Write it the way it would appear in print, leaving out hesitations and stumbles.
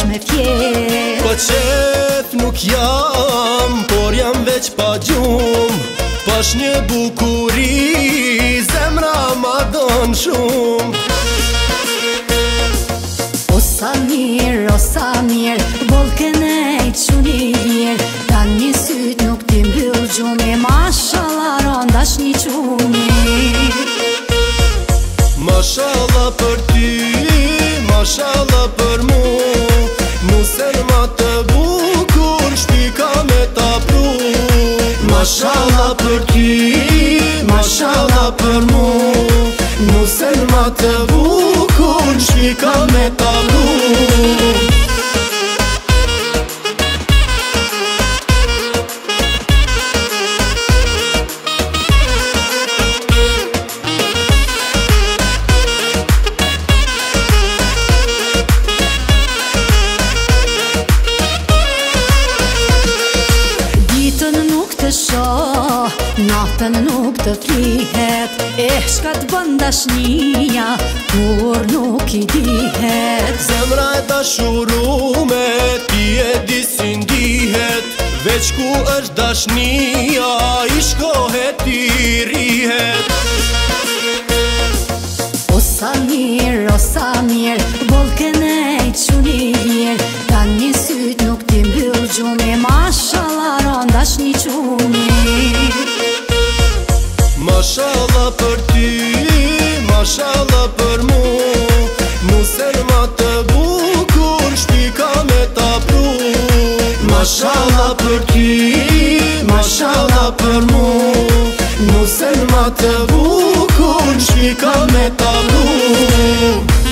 me fjet. Po qef nuk jam, por jam veç pa gjum. Pash një bukuri, zemra ma don shum. O sa mirë, bolken e quni lirë. Ta një syt nuk ti mbyll gjumi, mashallah rondash një quni. Mashallah për ty, mashallah për mu. Nusen ma të bukur, shpika me ta pru. Mashallah për ty, mashallah për mu. Nusen ma të bukur, shpika me ta pru. Natën nuk të flihet, shka të bën dashnia, kur nuk i dihet. Zemra e dashurume, ti e di si ndihet. Veç ku është dashnia, i shkohet i rihet. O sa mirë, bolken e quni lirë. Ta një syt nuk ti mbyll gjumi, mashallah rondash një quni. Mashallah për ty, mashallah për mu. Nusen ma të bukur, shpika me ta pru. Mashallah për ty, mashallah për mu. Nusen ma të bukur, shpika me ta pru.